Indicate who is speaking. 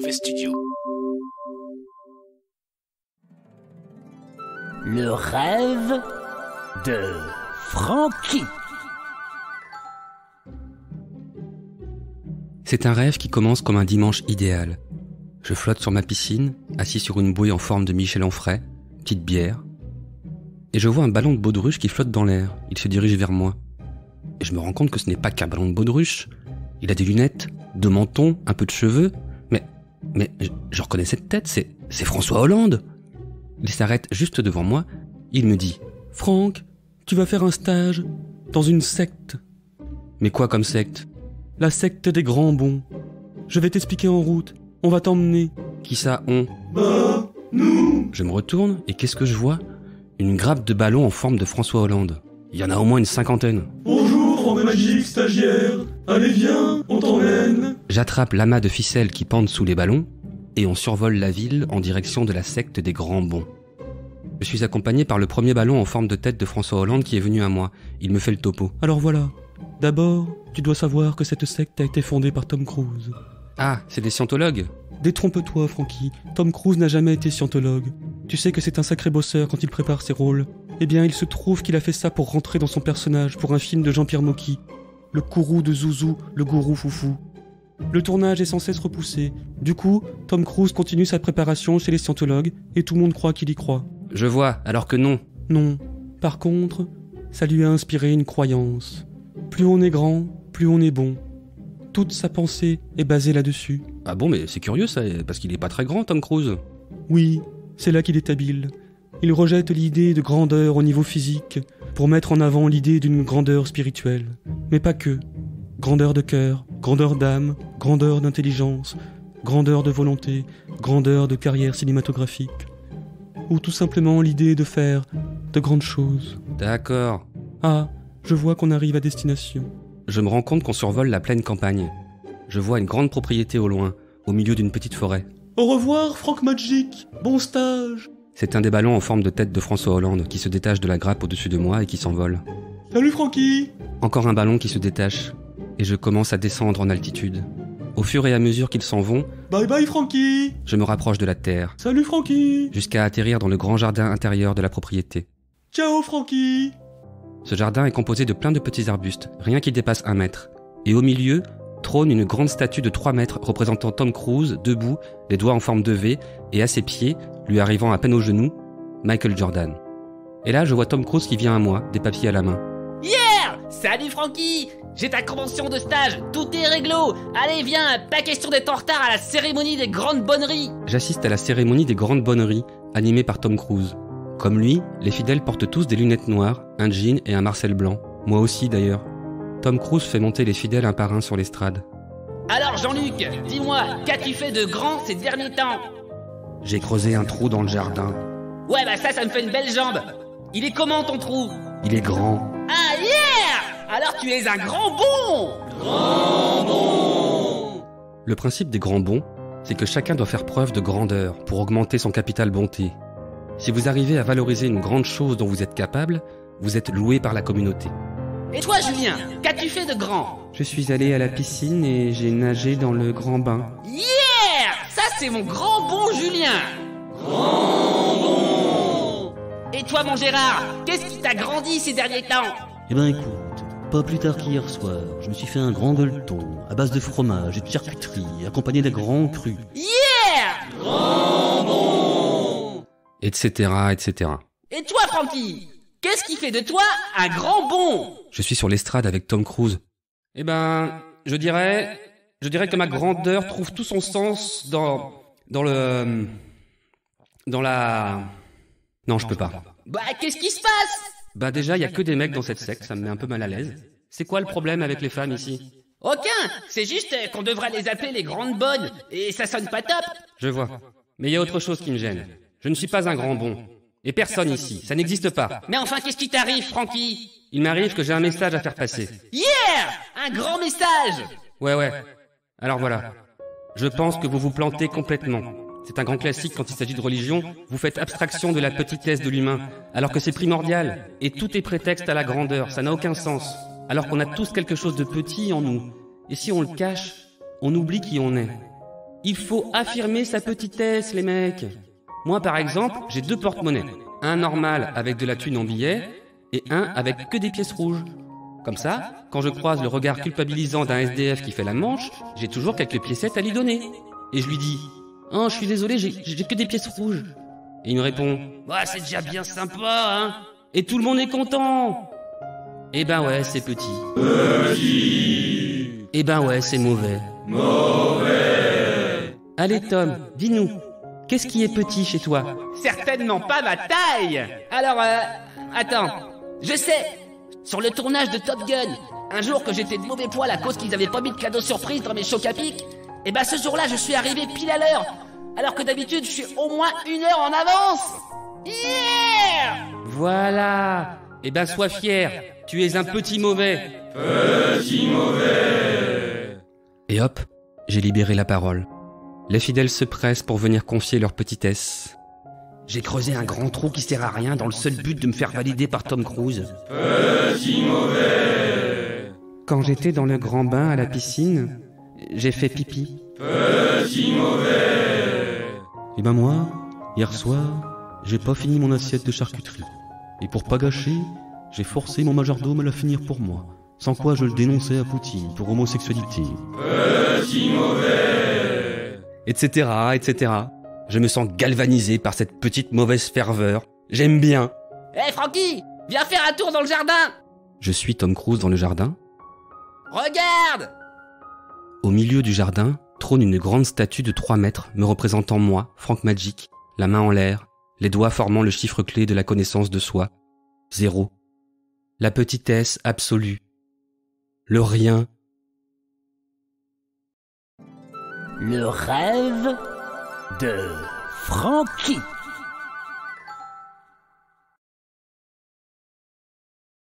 Speaker 1: Mauvais Studio.
Speaker 2: Le rêve de Francky.
Speaker 3: C'est un rêve qui commence comme un dimanche idéal. Je flotte sur ma piscine, assis sur une bouée en forme de Michel Onfray, petite bière, et je vois un ballon de baudruche qui flotte dans l'air. Il se dirige vers moi. Et je me rends compte que ce n'est pas qu'un ballon de baudruche. Il a des lunettes, deux mentons, un peu de cheveux, mais je reconnais cette tête, c'est François Hollande. Il s'arrête juste devant moi, il me dit « Franck, tu vas faire un stage dans une secte. » « Mais quoi comme secte ?»« La secte des grands bons. Je vais t'expliquer en route, on va t'emmener. » « Qui ça, on ?»«
Speaker 4: Bah, nous !»
Speaker 3: Je me retourne et qu'est-ce que je vois ? Une grappe de ballons en forme de François Hollande. Il y en a au moins une cinquantaine.
Speaker 4: Bonjour, Franck Magic, stagiaire. Allez, viens, on t'emmène.
Speaker 3: J'attrape l'amas de ficelles qui pendent sous les ballons et on survole la ville en direction de la secte des grands bons. Je suis accompagné par le premier ballon en forme de tête de François Hollande qui est venu à moi. Il me fait le topo. Alors voilà, d'abord, tu dois savoir que cette secte a été fondée par Tom Cruise. Ah, c'est des scientologues ? Détrompe-toi, Francky. Tom Cruise n'a jamais été scientologue. Tu sais que c'est un sacré bosseur quand il prépare ses rôles. Eh bien, il se trouve qu'il a fait ça pour rentrer dans son personnage pour un film de Jean-Pierre Mocky. Le courroux de Zouzou, le gourou foufou. Le tournage est sans cesse repoussé. Du coup, Tom Cruise continue sa préparation chez les scientologues et tout le monde croit qu'il y croit. Je vois, alors que non. Non. Par contre, ça lui a inspiré une croyance. Plus on est grand, plus on est bon. Toute sa pensée est basée là-dessus. Ah bon, mais c'est curieux ça, parce qu'il est pas très grand, Tom Cruise. Oui, c'est là qu'il est habile. Il rejette l'idée de grandeur au niveau physique pour mettre en avant l'idée d'une grandeur spirituelle. Mais pas que. Grandeur de cœur, grandeur d'âme, grandeur d'intelligence, grandeur de volonté, grandeur de carrière cinématographique. Ou tout simplement l'idée de faire de grandes choses. D'accord. Ah, je vois qu'on arrive à destination. Je me rends compte qu'on survole la pleine campagne. Je vois une grande propriété au loin, au milieu d'une petite forêt.
Speaker 4: Au revoir, Franck Magic. Bon stage.
Speaker 3: C'est un des ballons en forme de tête de François Hollande qui se détache de la grappe au-dessus de moi et qui s'envole.
Speaker 4: Salut, Francky.
Speaker 3: Encore un ballon qui se détache, et je commence à descendre en altitude. Au fur et à mesure qu'ils s'en vont,
Speaker 4: Bye bye, Francky.
Speaker 3: je me rapproche de la terre,
Speaker 4: Salut, Francky.
Speaker 3: jusqu'à atterrir dans le grand jardin intérieur de la propriété.
Speaker 4: Ciao, Francky.
Speaker 3: Ce jardin est composé de plein de petits arbustes, rien qui dépasse 1 mètre. Et au milieu, trône une grande statue de 3 mètres représentant Tom Cruise, debout, les doigts en forme de V, et à ses pieds, lui arrivant à peine aux genoux, Michael Jordan. Et là, je vois Tom Cruise qui vient à moi, des papiers à la main.
Speaker 2: Yeah! Salut Francky! J'ai ta convention de stage, tout est réglo! Allez viens, pas question d'être en retard à la cérémonie des grandes bonneries!
Speaker 3: J'assiste à la cérémonie des grandes bonneries, animée par Tom Cruise. Comme lui, les fidèles portent tous des lunettes noires, un jean et un Marcel blanc. Moi aussi d'ailleurs. Tom Cruise fait monter les fidèles un par un sur l'estrade.
Speaker 2: Alors Jean-Luc, dis-moi, qu'as-tu fait de grand ces derniers temps?
Speaker 3: J'ai creusé un trou dans le jardin.
Speaker 2: Ouais bah ça me fait une belle jambe! Il est comment ton trou?
Speaker 3: Il est grand.
Speaker 2: Ah yeah! Alors tu es un grand bon!
Speaker 4: Grand bon.
Speaker 3: Le principe des grands bons, c'est que chacun doit faire preuve de grandeur pour augmenter son capital bonté. Si vous arrivez à valoriser une grande chose dont vous êtes capable, vous êtes loué par la communauté.
Speaker 2: Et toi Julien, qu'as-tu fait de grand?
Speaker 3: Je suis allé à la piscine et j'ai nagé dans le grand bain.
Speaker 2: Yeah! Ça c'est mon grand bon Julien!
Speaker 4: Grand bon.
Speaker 2: Et toi mon Gérard, qu'est-ce qui t'a grandi ces derniers temps?
Speaker 5: Eh ben écoute, pas plus tard qu'hier soir, je me suis fait un grand gueuleton, à base de fromage et de charcuterie, accompagné d'un grand cru.
Speaker 2: Yeah!
Speaker 4: Grand bon.
Speaker 3: Etc., etc.
Speaker 2: Et toi Francky, qu'est-ce qui fait de toi un grand bon?
Speaker 3: Je suis sur l'estrade avec Tom Cruise. Eh ben, je dirais que ma grandeur trouve tout son sens dans la... Non, je peux pas.
Speaker 2: Bah qu'est-ce qui se passe?
Speaker 3: Bah déjà, il y a que des mecs dans cette secte, ça me met un peu mal à l'aise. C'est quoi le problème avec les femmes ici?
Speaker 2: Aucun, c'est juste qu'on devrait les appeler les grandes bonnes, et ça sonne pas top.
Speaker 3: Je vois. Mais il y a autre chose qui me gêne. Je ne suis pas un grand bon. Et personne ici, ça n'existe pas.
Speaker 2: Mais enfin qu'est-ce qui t'arrive Francky?
Speaker 3: Il m'arrive que j'ai un message à faire passer.
Speaker 2: Yeah! Un grand message!
Speaker 3: Ouais. Alors voilà. Je pense que vous vous plantez complètement. C'est un grand classique quand il s'agit de religion. Vous faites abstraction de la petitesse de l'humain, alors que c'est primordial. Et tout est prétexte à la grandeur, ça n'a aucun sens. Alors qu'on a tous quelque chose de petit en nous. Et si on le cache, on oublie qui on est. Il faut affirmer sa petitesse, les mecs. Moi, par exemple, j'ai 2 porte-monnaies. Un normal avec de la thune en billets et un avec que des pièces rouges. Comme ça, quand je croise le regard culpabilisant d'un SDF qui fait la manche, j'ai toujours quelques piécettes à lui donner. Et je lui dis « Oh, je suis désolé, j'ai que des pièces rouges. » Et il me répond « Bah, c'est déjà bien sympa, hein ?» Et tout le monde est content. Eh ben ouais, c'est petit.
Speaker 4: Petit.
Speaker 3: Eh ben ouais, c'est mauvais.
Speaker 4: Mauvais.
Speaker 3: Allez Tom, dis-nous, qu'est-ce qui est petit chez toi?
Speaker 2: Certainement pas ma taille. Alors, attends, je sais. Sur le tournage de Top Gun, un jour que j'étais de mauvais poil à cause qu'ils avaient pas mis de cadeau surprise dans mes chocs à pic, et ben ce jour-là, je suis arrivé pile à l'heure, alors que d'habitude, je suis au moins 1 heure en avance. Yeah!
Speaker 3: Voilà. Eh ben sois fier, tu es un petit mauvais.
Speaker 4: Petit mauvais.
Speaker 3: Et hop, j'ai libéré la parole. Les fidèles se pressent pour venir confier leur petitesse. J'ai creusé un grand trou qui sert à rien dans le seul but de me faire valider par Tom Cruise.
Speaker 4: Petit mauvais.
Speaker 3: Quand j'étais dans le grand bain à la piscine, j'ai fait pipi.
Speaker 4: Petit mauvais.
Speaker 5: Et ben moi, hier soir, j'ai pas fini mon assiette de charcuterie. Et pour pas gâcher, j'ai forcé mon majordome à la finir pour moi. Sans quoi je le dénonçais à Poutine pour homosexualité.
Speaker 4: Petit mauvais.
Speaker 3: Etc., etc. Je me sens galvanisé par cette petite mauvaise ferveur. J'aime bien.
Speaker 2: Hé Francky, viens faire un tour dans le jardin.
Speaker 3: Je suis Tom Cruise dans le jardin.
Speaker 2: Regarde.
Speaker 3: Au milieu du jardin trône une grande statue de 3 mètres me représentant moi, Frank Magic, la main en l'air, les doigts formant le chiffre clé de la connaissance de soi. 0. La petitesse absolue. Le rien.
Speaker 1: Le rêve de Francky.